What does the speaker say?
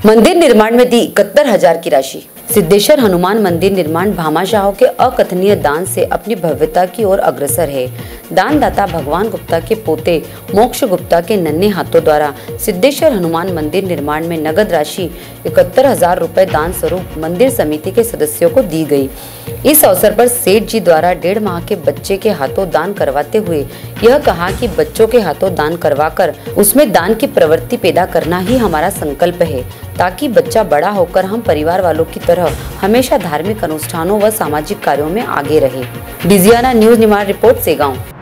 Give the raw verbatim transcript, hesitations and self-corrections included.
मंदिर निर्माण में दी इकहत्तर हजार की राशि। सिद्धेश्वर हनुमान मंदिर निर्माण भामाशाहों के अकथनीय दान से अपनी भव्यता की ओर अग्रसर है। दानदाता भगवान गुप्ता के पोते मोक्ष गुप्ता के नन्हे हाथों द्वारा सिद्धेश्वर हनुमान मंदिर निर्माण में नगद राशि इकहत्तर हजार रुपए दान स्वरूप मंदिर समिति के सदस्यों को दी गई। इस अवसर पर सेठ जी द्वारा डेढ़ माह के बच्चे के हाथों दान करवाते हुए यह कहा कि बच्चों के हाथों दान करवाकर उसमें दान की प्रवृत्ति पैदा करना ही हमारा संकल्प है, ताकि बच्चा बड़ा होकर हम परिवार वालों की तरह हमेशा धार्मिक अनुष्ठानों व सामाजिक कार्यों में आगे रहे। Digiana news Nimar report, Segaon.